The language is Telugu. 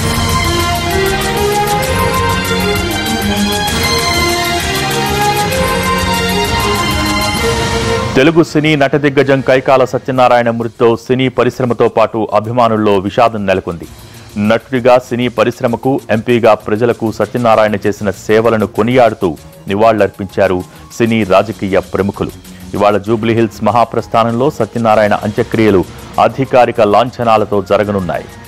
తెలుగు సినీ నట దిగ్గజం కైకాల సత్యనారాయణ మృతితో సినీ పరిశ్రమతో పాటు అభిమానుల్లో విషాదం నెలకొంది. నటుడిగా సినీ పరిశ్రమకు, ఎంపీగా ప్రజలకు సత్యనారాయణ చేసిన సేవలను కొనియాడుతూ నివాళులర్పించారు సినీ రాజకీయ ప్రముఖులు. ఇవాళ జూబ్లీహిల్స్ మహాప్రస్థానంలో సత్యనారాయణ అంత్యక్రియలు అధికారిక లాంఛనాలతో జరగనున్నాయి.